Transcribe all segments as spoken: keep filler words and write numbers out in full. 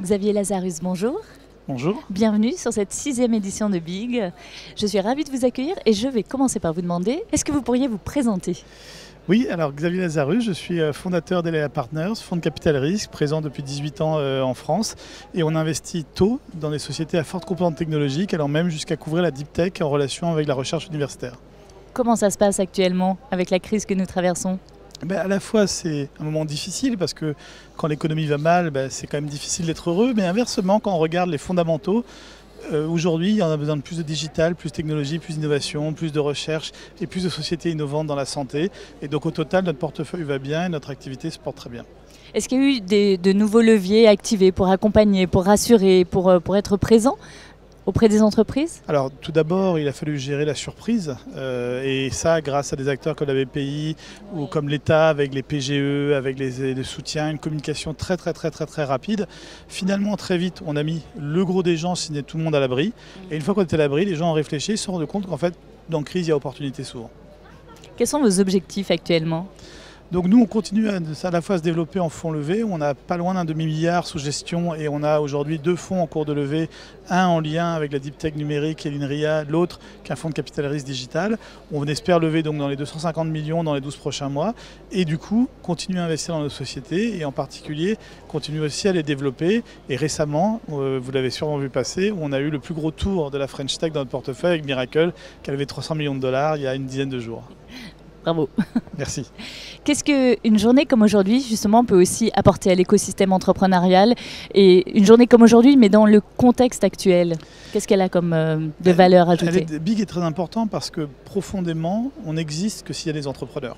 Xavier Lazarus, bonjour. Bonjour. Bienvenue sur cette sixième édition de Big. Je suis ravie de vous accueillir et je vais commencer par vous demander, est-ce que vous pourriez vous présenter ? Oui, alors Xavier Lazarus, je suis fondateur d'Elea Partners, fonds de capital risque, présent depuis dix-huit ans en France. Et on investit tôt dans des sociétés à forte composante technologique, allant même jusqu'à couvrir la deep tech en relation avec la recherche universitaire. Comment ça se passe actuellement avec la crise que nous traversons ? Ben, à la fois, c'est un moment difficile parce que quand l'économie va mal, ben, c'est quand même difficile d'être heureux. Mais inversement, quand on regarde les fondamentaux, euh, aujourd'hui, il y en a besoin de plus de digital, plus de technologie, plus d'innovation, plus de recherche et plus de sociétés innovantes dans la santé. Et donc au total, notre portefeuille va bien et notre activité se porte très bien. Est-ce qu'il y a eu des, de nouveaux leviers activés pour accompagner, pour rassurer, pour, pour être présent auprès des entreprises ? Alors tout d'abord, il a fallu gérer la surprise euh, et ça grâce à des acteurs comme la B P I ou comme l'État avec les P G E, avec les, les soutiens, une communication très très très très très rapide. Finalement très vite, on a mis le gros des gens, signé tout le monde à l'abri. Et une fois qu'on était à l'abri, les gens ont réfléchi, ils se sont rendus compte qu'en fait, dans crise, il y a opportunité souvent. Quels sont vos objectifs actuellement ? Donc nous, on continue à, à la fois à se développer en fonds levés. On a pas loin d'un demi-milliard sous gestion et on a aujourd'hui deux fonds en cours de levée. Un en lien avec la Deep Tech numérique et l'INRIA, l'autre qui est un fonds de capital risque digital. On espère lever donc dans les deux cent cinquante millions dans les douze prochains mois. Et du coup, continuer à investir dans nos sociétés et en particulier, continuer aussi à les développer. Et récemment, euh, vous l'avez sûrement vu passer, on a eu le plus gros tour de la French Tech dans notre portefeuille avec Miracle qui a levé trois cents millions de dollars il y a une dizaine de jours. Bravo. Merci. Qu'est-ce qu'une journée comme aujourd'hui, justement, peut aussi apporter à l'écosystème entrepreneurial ? Et une journée comme aujourd'hui, mais dans le contexte actuel, qu'est-ce qu'elle a comme euh, de valeur ajoutée ? Elle est, Big est très important parce que profondément, on n'existe que s'il y a des entrepreneurs.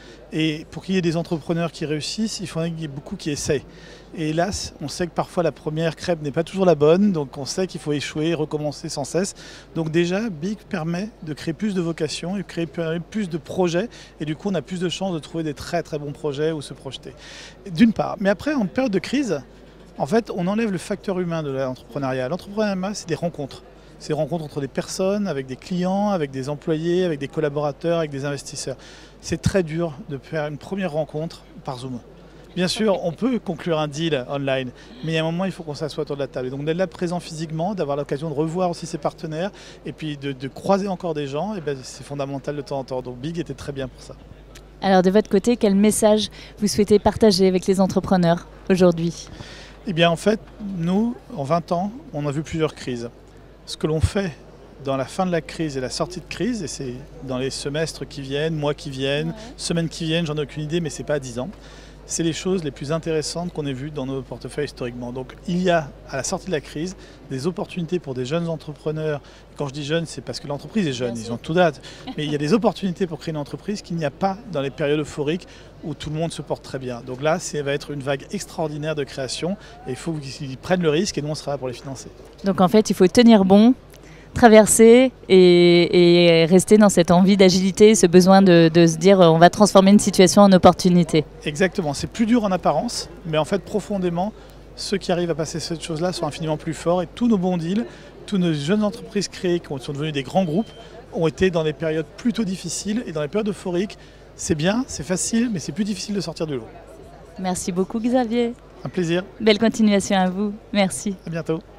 Et pour qu'il y ait des entrepreneurs qui réussissent, il faudrait qu'il y ait beaucoup qui essaient. Et hélas, on sait que parfois la première crêpe n'est pas toujours la bonne, donc on sait qu'il faut échouer, recommencer sans cesse. Donc déjà, Big permet de créer plus de vocations et créer plus de projets. Et du coup, on a plus de chances de trouver des très très bons projets ou se projeter. D'une part. Mais après, en période de crise, en fait, on enlève le facteur humain de l'entrepreneuriat. L'entrepreneuriat, c'est des rencontres. C'est des rencontres entre des personnes, avec des clients, avec des employés, avec des collaborateurs, avec des investisseurs. C'est très dur de faire une première rencontre par Zoom. Bien sûr, on peut conclure un deal online, mais il y a un moment, il faut qu'on s'assoie autour de la table. Et donc d'être là présent physiquement, d'avoir l'occasion de revoir aussi ses partenaires, et puis de, de croiser encore des gens, et ben, c'est fondamental de temps en temps. Donc Big était très bien pour ça. Alors de votre côté, quel message vous souhaitez partager avec les entrepreneurs aujourd'hui ? Eh bien en fait, nous, en vingt ans, on a vu plusieurs crises. Ce que l'on fait dans la fin de la crise et la sortie de crise, et c'est dans les semestres qui viennent, mois qui viennent, ouais. semaines qui viennent, j'en ai aucune idée, mais c'est pas à dix ans. C'est les choses les plus intéressantes qu'on ait vues dans nos portefeuilles historiquement. Donc il y a, à la sortie de la crise, des opportunités pour des jeunes entrepreneurs. Quand je dis jeunes, c'est parce que l'entreprise est jeune, ils ont tout date. Mais il y a des opportunités pour créer une entreprise qu'il n'y a pas dans les périodes euphoriques où tout le monde se porte très bien. Donc là, ça va être une vague extraordinaire de création et il faut qu'ils prennent le risque et nous, on sera là pour les financer. Donc en fait, il faut tenir bon, traverser et, et rester dans cette envie d'agilité, ce besoin de, de se dire on va transformer une situation en opportunité. Exactement, c'est plus dur en apparence, mais en fait profondément, ceux qui arrivent à passer cette chose-là sont infiniment plus forts et tous nos bons deals, tous nos jeunes entreprises créées qui sont devenues des grands groupes ont été dans des périodes plutôt difficiles et dans les périodes euphoriques, c'est bien, c'est facile, mais c'est plus difficile de sortir du lot. Merci beaucoup Xavier. Un plaisir. Belle continuation à vous, merci. À bientôt.